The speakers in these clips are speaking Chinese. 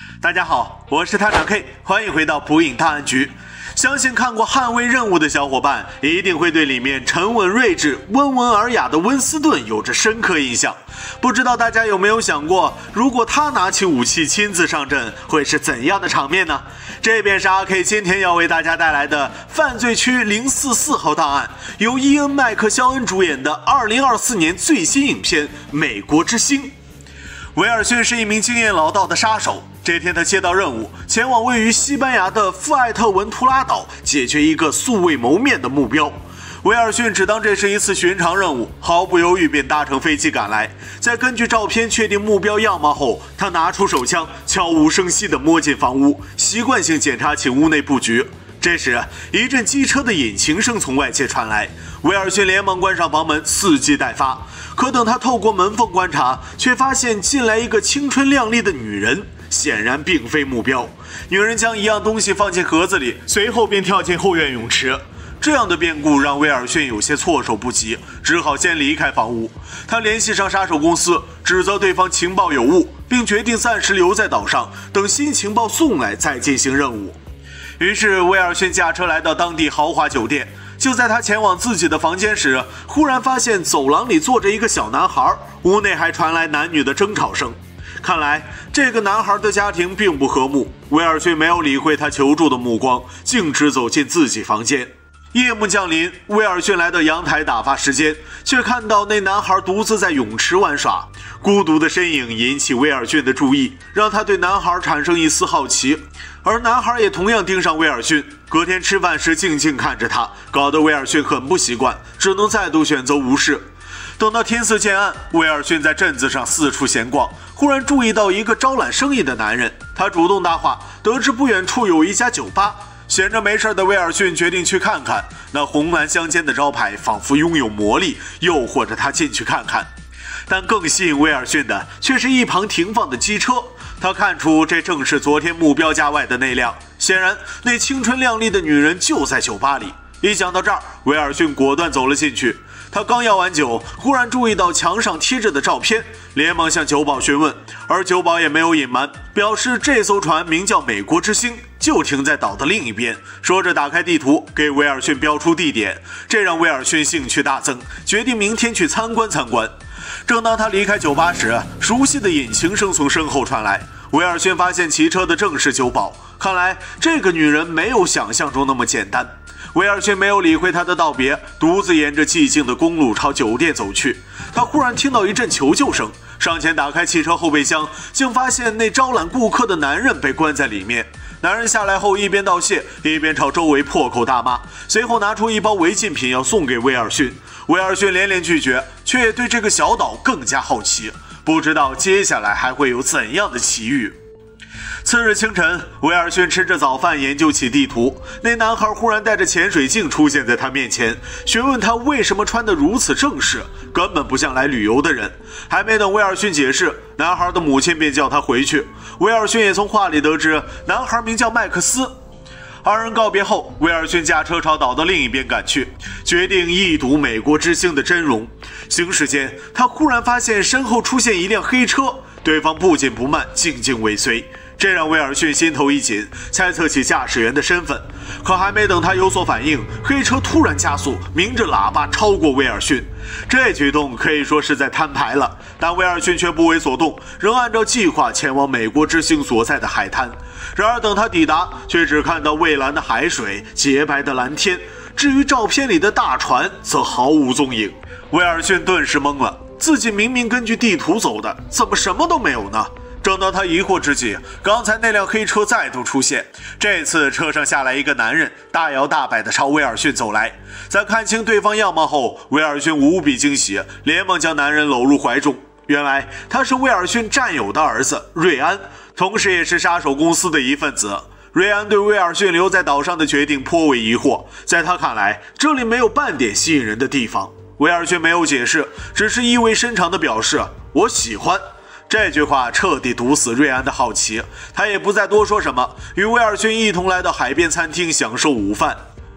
大家好，我是探长 K， 欢迎回到捕影探案局。相信看过《捍卫任务》的小伙伴，一定会对里面沉稳睿智、温文尔雅的温斯顿有着深刻印象。不知道大家有没有想过，如果他拿起武器亲自上阵，会是怎样的场面呢？这便是阿 K 今天要为大家带来的《犯罪区044号档案》，由伊恩·麦克肖恩主演的2024年最新影片《美国之星》。威尔逊是一名经验老道的杀手。这天他接到任务，前往位于西班牙的富艾特文图拉岛，解决一个素未谋面的目标。威尔逊只当这是一次寻常任务，毫不犹豫便搭乘飞机赶来。在根据照片确定目标样貌后，他拿出手枪，悄无声息地摸进房屋，习惯性检查起屋内布局。这时，一阵机车的引擎声从外界传来，威尔逊连忙关上房门，伺机待发。可等他透过门缝观察，却发现进来一个青春靓丽的女人，显然并非目标。女人将一样东西放进盒子里，随后便跳进后院泳池。这样的变故让威尔逊有些措手不及，只好先离开房屋。他联系上杀手公司，指责对方情报有误，并决定暂时留在岛上，等新情报送来再进行任务。于是威尔逊驾车来到当地豪华酒店，就在他前往自己的房间时，忽然发现走廊里坐着一个小男孩，屋内还传来男女的争吵声。看来这个男孩的家庭并不和睦，威尔逊没有理会他求助的目光，径直走进自己房间。夜幕降临，威尔逊来到阳台打发时间，却看到那男孩独自在泳池玩耍。孤独的身影引起威尔逊的注意，让他对男孩产生一丝好奇，而男孩也同样盯上威尔逊。隔天吃饭时静静看着他，搞得威尔逊很不习惯，只能再度选择无视。等到天色渐暗，威尔逊在镇子上四处闲逛，忽然注意到一个招揽生意的男人。他主动搭话，得知不远处有一家酒吧。闲着没事的威尔逊决定去看看，那红蓝相间的招牌仿佛拥有魔力，诱惑着他进去看看。但更吸引威尔逊的却是一旁停放的机车，他看出这正是昨天目标家外的那辆。显然那青春靓丽的女人就在酒吧里。一想到这儿，威尔逊果断走了进去。他刚要完酒，忽然注意到墙上贴着的照片，连忙向酒保询问，而酒保也没有隐瞒，表示这艘船名叫美国之星，就停在岛的另一边。说着打开地图给威尔逊标出地点，这让威尔逊兴趣大增，决定明天去参观参观。正当他离开酒吧时，熟悉的引擎声从身后传来，威尔逊发现骑车的正是酒保，看来这个女人没有想象中那么简单。威尔逊没有理会他的道别，独自沿着寂静的公路朝酒店走去。他忽然听到一阵求救声，上前打开汽车后备箱，竟发现那招揽顾客的男人被关在里面。男人下来后一边道谢，一边朝周围破口大骂，随后拿出一包违禁品要送给威尔逊。威尔逊连连拒绝，却也对这个小岛更加好奇，不知道接下来还会有怎样的奇遇。次日清晨，威尔逊吃着早饭研究起地图，那男孩忽然带着潜水镜出现在他面前，询问他为什么穿得如此正式，根本不像来旅游的人。还没等威尔逊解释，男孩的母亲便叫他回去。威尔逊也从话里得知男孩名叫麦克斯。二人告别后，威尔逊驾车朝岛的另一边赶去，决定一睹美国之星的真容。行驶间，他忽然发现身后出现一辆黑车，对方不紧不慢，静静尾随。这让威尔逊心头一紧，猜测起驾驶员的身份。可还没等他有所反应，黑车突然加速，鸣着喇叭超过威尔逊。这举动可以说是在摊牌了，但威尔逊却不为所动，仍按照计划前往美国之星所在的海滩。然而等他抵达，却只看到蔚蓝的海水、洁白的蓝天，至于照片里的大船则毫无踪影。威尔逊顿时懵了，自己明明根据地图走的，怎么什么都没有呢？正当他疑惑之际，刚才那辆黑车再度出现，这次车上下来一个男人，大摇大摆地朝威尔逊走来。在看清对方样貌后，威尔逊无比惊喜，连忙将男人搂入怀中。原来他是威尔逊战友的儿子瑞安，同时也是杀手公司的一份子。瑞安对威尔逊留在岛上的决定颇为疑惑，在他看来，这里没有半点吸引人的地方。威尔逊没有解释，只是意味深长地表示：“我喜欢。”这句话彻底毒死瑞安的好奇，他也不再多说什么，与威尔逊一同来到海边餐厅享受午饭。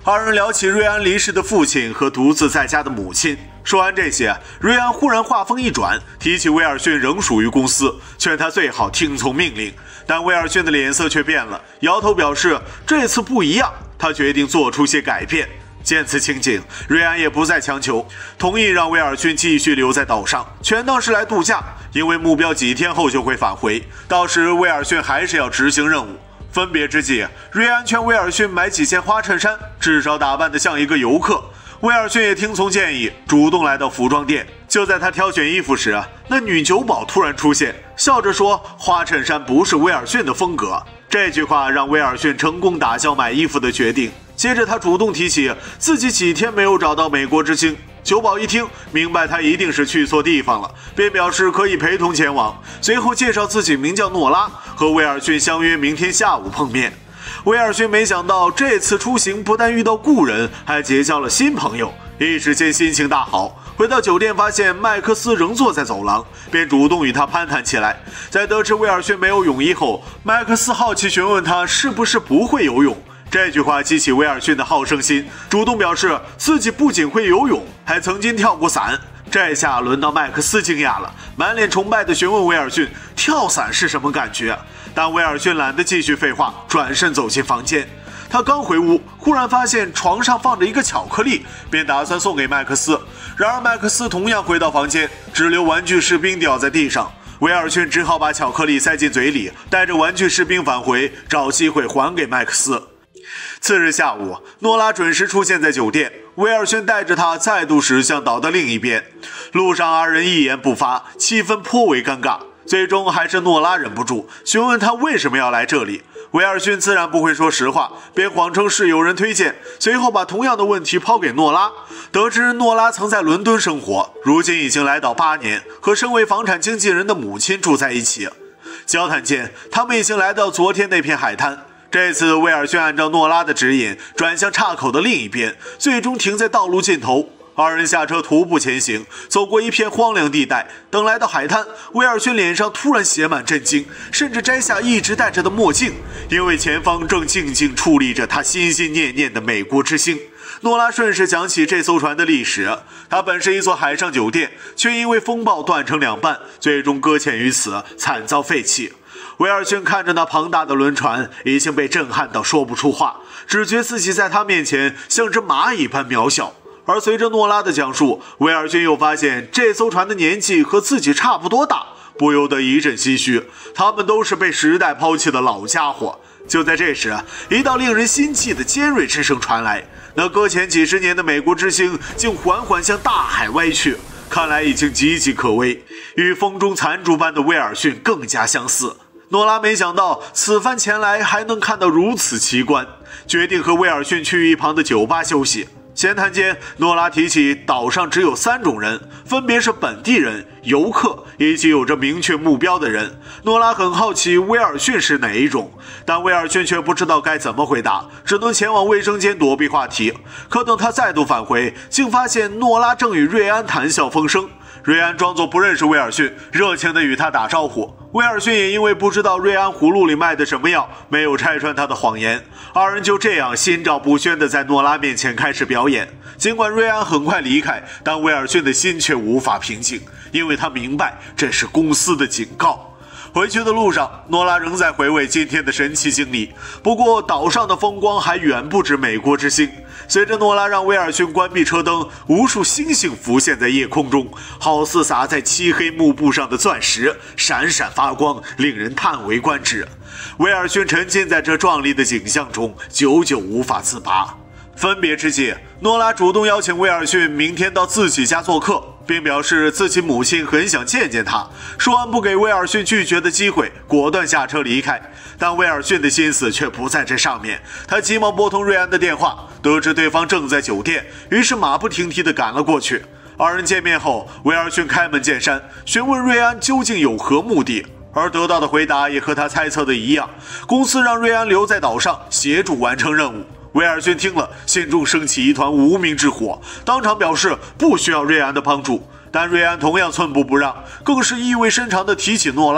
二人聊起瑞安离世的父亲和独自在家的母亲。说完这些，瑞安忽然话锋一转，提起威尔逊仍属于公司，劝他最好听从命令。但威尔逊的脸色却变了，摇头表示这次不一样，他决定做出些改变。见此情景，瑞安也不再强求，同意让威尔逊继续留在岛上，全当是来度假，因为目标几天后就会返回，到时威尔逊还是要执行任务。分别之际，瑞安劝威尔逊买几件花衬衫，至少打扮得像一个游客。威尔逊也听从建议，主动来到服装店。就在他挑选衣服时，那女酒保突然出现，笑着说花衬衫不是威尔逊的风格。这句话让威尔逊成功打消买衣服的决定。接着他主动提起自己几天没有找到美国之星，酒保一听明白他一定是去错地方了，便表示可以陪同前往。随后介绍自己名叫诺拉，和威尔逊相约明天下午碰面。威尔逊没想到这次出行不但遇到故人，还结交了新朋友，一时间心情大好。回到酒店发现麦克斯仍坐在走廊，便主动与他攀谈起来。在得知威尔逊没有泳衣后，麦克斯好奇询问他是不是不会游泳。这句话激起威尔逊的好胜心，主动表示自己不仅会游泳，还曾经跳过伞。这下轮到麦克斯惊讶了，满脸崇拜地询问威尔逊跳伞是什么感觉。但威尔逊懒得继续废话，转身走进房间。他刚回屋，忽然发现床上放着一个巧克力，便打算送给麦克斯。然而麦克斯同样回到房间，只留玩具士兵掉在地上。威尔逊只好把巧克力塞进嘴里，带着玩具士兵返回，找机会还给麦克斯。次日下午，诺拉准时出现在酒店，威尔逊带着他再度驶向岛的另一边。路上二人一言不发，气氛颇为尴尬。最终还是诺拉忍不住询问他为什么要来这里。威尔逊自然不会说实话，便谎称是有人推荐，随后把同样的问题抛给诺拉。得知诺拉曾在伦敦生活，如今已经来岛8年，和身为房产经纪人的母亲住在一起。交谈间，他们已经来到昨天那片海滩。这次威尔逊按照诺拉的指引，转向岔口的另一边，最终停在道路尽头。二人下车徒步前行，走过一片荒凉地带。等来到海滩，威尔逊脸上突然写满震惊，甚至摘下一直戴着的墨镜，因为前方正静静矗立着他心心念念的美国之星。诺拉顺势讲起这艘船的历史，它本是一座海上酒店，却因为风暴断成两半，最终搁浅于此，惨遭废弃。威尔逊看着那庞大的轮船，已经被震撼到说不出话，只觉自己在他面前像只蚂蚁般渺小。而随着诺拉的讲述，威尔逊又发现这艘船的年纪和自己差不多大，不由得一阵唏嘘。他们都是被时代抛弃的老家伙。就在这时，一道令人心悸的尖锐之声传来，那搁浅几十年的美国之星竟缓缓向大海歪去，看来已经岌岌可危，与风中残烛般的威尔逊更加相似。诺拉没想到此番前来还能看到如此奇观，决定和威尔逊去一旁的酒吧休息。闲谈间，诺拉提起岛上只有3种人，分别是本地人、游客以及有着明确目标的人。诺拉很好奇威尔逊是哪一种，但威尔逊却不知道该怎么回答，只能前往卫生间躲避话题。可等他再度返回，竟发现诺拉正与瑞安谈笑风生。瑞安装作不认识威尔逊，热情地与他打招呼。威尔逊也因为不知道瑞安葫芦里卖的什么药，没有拆穿他的谎言。二人就这样心照不宣地在诺拉面前开始表演。尽管瑞安很快离开，但威尔逊的心却无法平静，因为他明白这是公司的警告。回去的路上，诺拉仍在回味今天的神奇经历。不过岛上的风光还远不止美国之星。随着诺拉让威尔逊关闭车灯，无数星星浮现在夜空中，好似洒在漆黑幕布上的钻石，闪闪发光，令人叹为观止。威尔逊沉浸在这壮丽的景象中，久久无法自拔。分别之际，诺拉主动邀请威尔逊明天到自己家做客，并表示自己母亲很想见见他。说完不给威尔逊拒绝的机会，果断下车离开。但威尔逊的心思却不在这上面，他急忙拨通瑞安的电话，得知对方正在酒店，于是马不停蹄地赶了过去。二人见面后，威尔逊开门见山，询问瑞安究竟有何目的，而得到的回答也和他猜测的一样，公司让瑞安留在岛上协助完成任务。威尔逊听了，心中升起一团无名之火，当场表示不需要瑞安的帮助。但瑞安同样寸步不让，更是意味深长地提起诺拉。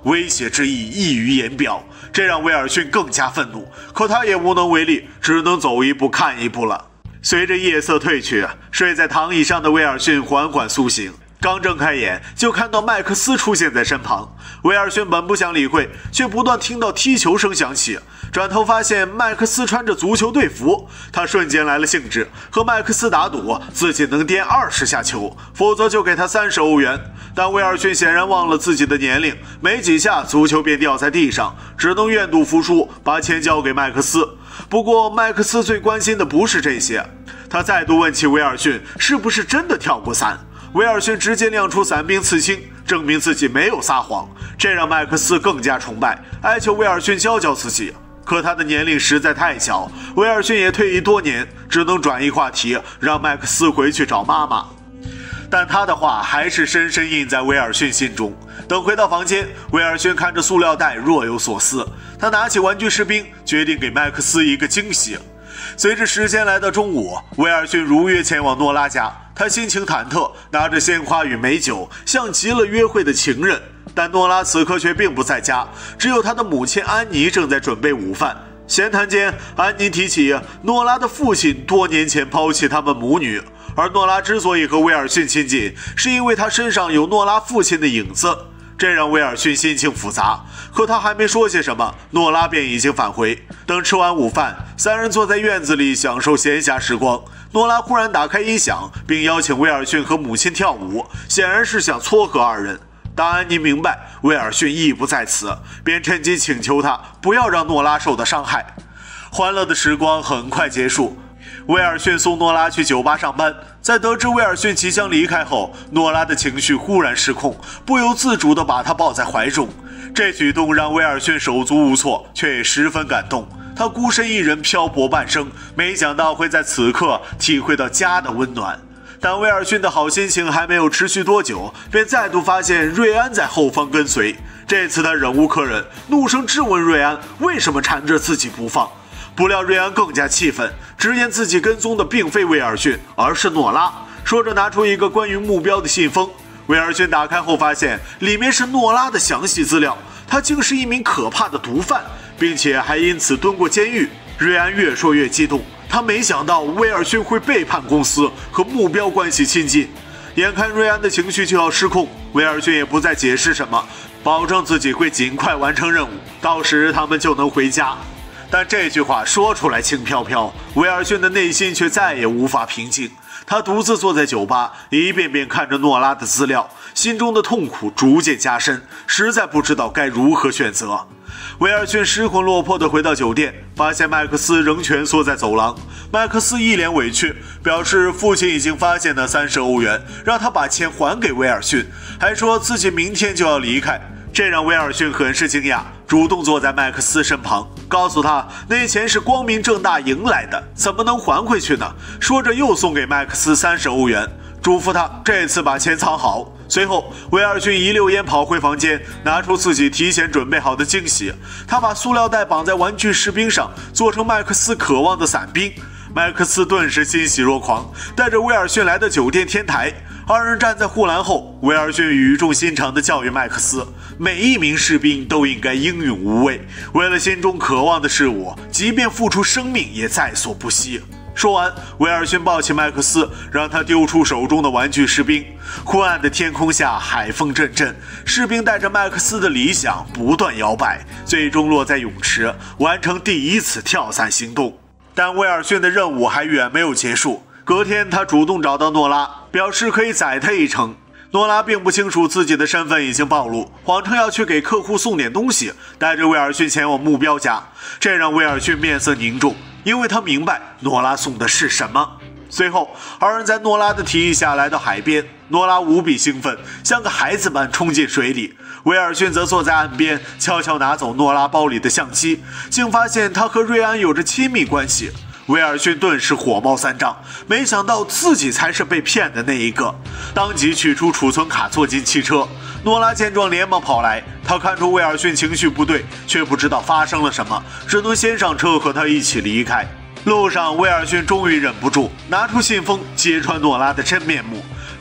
威胁之意溢于言表，这让威尔逊更加愤怒，可他也无能为力，只能走一步看一步了。随着夜色褪去，睡在躺椅上的威尔逊缓缓苏醒，刚睁开眼就看到麦克斯出现在身旁。威尔逊本不想理会，却不断听到踢球声响起，转头发现麦克斯穿着足球队服，他瞬间来了兴致，和麦克斯打赌自己能颠20下球，否则就给他30欧元。但威尔逊显然忘了自己的年龄，没几下足球便掉在地上，只能愿赌服输，把钱交给麦克斯。不过麦克斯最关心的不是这些，他再度问起威尔逊是不是真的跳过伞。威尔逊直接亮出伞兵刺青，证明自己没有撒谎，这让麦克斯更加崇拜，哀求威尔逊教教自己。可他的年龄实在太小，威尔逊也退役多年，只能转移话题，让麦克斯回去找妈妈。但他的话还是深深印在威尔逊心中。等回到房间，威尔逊看着塑料袋若有所思，他拿起玩具士兵，决定给麦克斯一个惊喜。随着时间来到中午，威尔逊如约前往诺拉家，他心情忐忑，拿着鲜花与美酒，像极了约会的情人。但诺拉此刻却并不在家，只有他的母亲安妮正在准备午饭。闲谈间，安妮提起诺拉的父亲多年前抛弃他们母女，而诺拉之所以和威尔逊亲近，是因为他身上有诺拉父亲的影子。这让威尔逊心情复杂，可他还没说些什么，诺拉便已经返回。等吃完午饭，三人坐在院子里享受闲暇时光。诺拉忽然打开音响，并邀请威尔逊和母亲跳舞，显然是想撮合二人。当安妮明白威尔逊意不在此，便趁机请求他不要让诺拉受到伤害。欢乐的时光很快结束，威尔逊送诺拉去酒吧上班。在得知威尔逊即将离开后，诺拉的情绪忽然失控，不由自主地把他抱在怀中。这举动让威尔逊手足无措，却也十分感动。他孤身一人漂泊半生，没想到会在此刻体会到家的温暖。但威尔逊的好心情还没有持续多久，便再度发现瑞安在后方跟随。这次他忍无可忍，怒声质问瑞安为什么缠着自己不放。不料瑞安更加气愤，直言自己跟踪的并非威尔逊，而是诺拉，说着拿出一个关于目标的信封。威尔逊打开后发现里面是诺拉的详细资料，他竟是一名可怕的毒贩，并且还因此蹲过监狱。瑞安越说越激动，他没想到威尔逊会背叛公司，和目标关系亲近。眼看瑞安的情绪就要失控，威尔逊也不再解释什么，保证自己会尽快完成任务，到时他们就能回家。但这句话说出来轻飘飘，威尔逊的内心却再也无法平静。他独自坐在酒吧，一遍遍看着诺拉的资料，心中的痛苦逐渐加深，实在不知道该如何选择。威尔逊失魂落魄地回到酒店，发现麦克斯仍蜷缩在走廊。麦克斯一脸委屈，表示父亲已经发现那30欧元，让他把钱还给威尔逊，还说自己明天就要离开。这让威尔逊很是惊讶，主动坐在麦克斯身旁，告诉他那钱是光明正大赢来的，怎么能还回去呢？说着又送给麦克斯30欧元，嘱咐他这次把钱藏好。随后威尔逊一溜烟跑回房间，拿出自己提前准备好的惊喜，他把塑料袋绑在玩具士兵上，做成麦克斯渴望的伞兵。麦克斯顿时欣喜若狂，带着威尔逊来到酒店天台。二人站在护栏后，威尔逊语重心长地教育麦克斯，每一名士兵都应该英勇无畏，为了心中渴望的事物，即便付出生命也在所不惜。说完，威尔逊抱起麦克斯，让他丢出手中的玩具士兵。昏暗的天空下，海风阵阵，士兵带着麦克斯的理想不断摇摆，最终落在泳池，完成第一次跳伞行动。但威尔逊的任务还远没有结束。隔天，他主动找到诺拉，表示可以载他一程。诺拉并不清楚自己的身份已经暴露，谎称要去给客户送点东西，带着威尔逊前往目标家。这让威尔逊面色凝重，因为他明白诺拉送的是什么。随后，二人在诺拉的提议下来到海边，诺拉无比兴奋，像个孩子般冲进水里。威尔逊则坐在岸边，悄悄拿走诺拉包里的相机，竟发现他和瑞安有着亲密关系。威尔逊顿时火冒三丈，没想到自己才是被骗的那一个，当即取出储存卡坐进汽车。诺拉见状连忙跑来，他看出威尔逊情绪不对，却不知道发生了什么，只能先上车和他一起离开。路上，威尔逊终于忍不住拿出信封揭穿诺拉的真面目。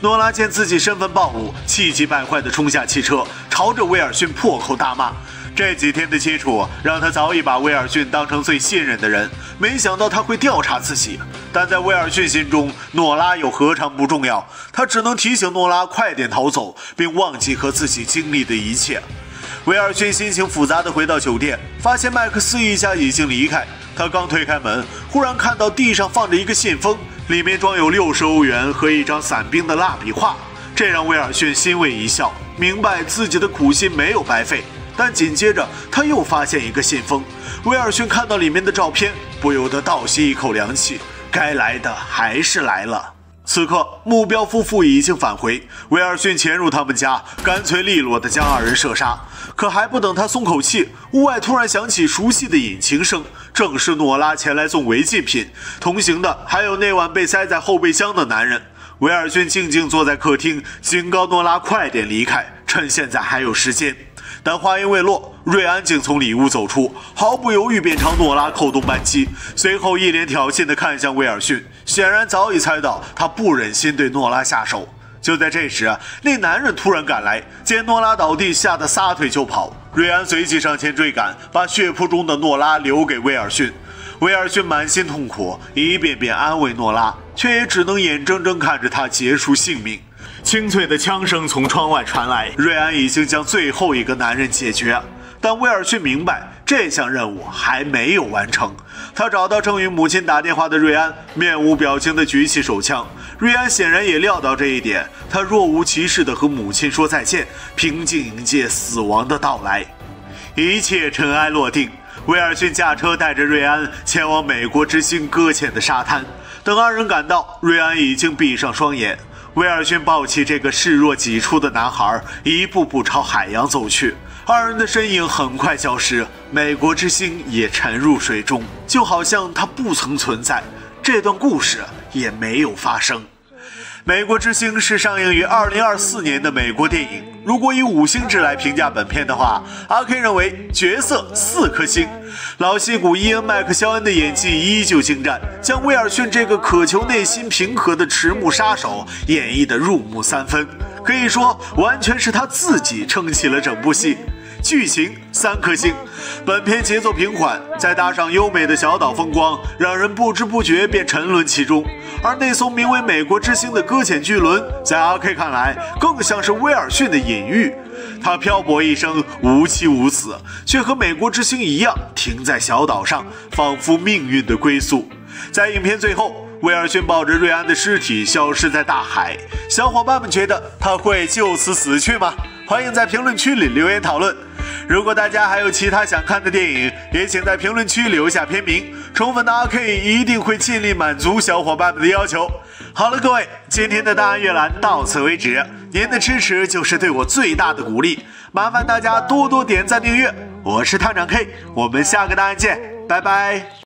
诺拉见自己身份暴露，气急败坏地冲下汽车，朝着威尔逊破口大骂。这几天的接触让他早已把威尔逊当成最信任的人，没想到他会调查自己。但在威尔逊心中，诺拉又何尝不重要？他只能提醒诺拉快点逃走，并忘记和自己经历的一切。威尔逊心情复杂地回到酒店，发现麦克斯一家已经离开。他刚推开门，忽然看到地上放着一个信封，里面装有60欧元和一张伞兵的蜡笔画。这让威尔逊欣慰一笑，明白自己的苦心没有白费。但紧接着他又发现一个信封，威尔逊看到里面的照片，不由得倒吸一口凉气，该来的还是来了。此刻目标夫妇已经返回，威尔逊潜入他们家，干脆利落地将2人射杀。可还不等他松口气，屋外突然响起熟悉的引擎声，正是诺拉前来送违禁品，同行的还有那晚被塞在后备箱的男人。威尔逊静静坐在客厅，警告诺拉快点离开，趁现在还有时间。但话音未落，瑞安竟从里屋走出，毫不犹豫便朝诺拉扣动扳机，随后一脸挑衅地看向威尔逊，显然早已猜到他不忍心对诺拉下手。就在这时，那男人突然赶来，见诺拉倒地，吓得撒腿就跑。瑞安随即上前追赶，把血泊中的诺拉留给威尔逊。威尔逊满心痛苦，一遍遍安慰诺拉，却也只能眼睁睁看着他结束性命。清脆的枪声从窗外传来，瑞安已经将最后一个男人解决，但威尔逊明白这项任务还没有完成。他找到正与母亲打电话的瑞安，面无表情地举起手枪。瑞安显然也料到这一点，他若无其事地和母亲说再见，平静迎接死亡的到来。一切尘埃落定，威尔逊驾车带着瑞安前往美国之星搁浅的沙滩。等2人赶到，瑞安已经闭上双眼。威尔逊抱起这个视若己出的男孩，一步步朝海洋走去。2人的身影很快消失，美国之星也沉入水中，就好像它不曾存在，这段故事也没有发生。美国之星是上映于2024年的美国电影。如果以5星制来评价本片的话，阿 K 认为角色4颗星。老戏骨伊恩·麦克肖恩的演技依旧精湛，将威尔逊这个渴求内心平和的迟暮杀手演绎得入木3分，可以说完全是他自己撑起了整部戏。剧情3颗星，本片节奏平缓，再搭上优美的小岛风光，让人不知不觉便沉沦其中。而那艘名为美国之星的搁浅巨轮，在阿 K 看来更像是威尔逊的隐喻。他漂泊一生，无妻无子，却和美国之星一样停在小岛上，仿佛命运的归宿。在影片最后，威尔逊抱着瑞安的尸体消失在大海，小伙伴们觉得他会就此死去吗？欢迎在评论区里留言讨论。如果大家还有其他想看的电影，也请在评论区留下片名，宠粉的阿 K 一定会尽力满足小伙伴们的要求。好了，各位，今天的档案阅览到此为止，您的支持就是对我最大的鼓励，麻烦大家多多点赞订阅。我是探长 K， 我们下个档案见，拜拜。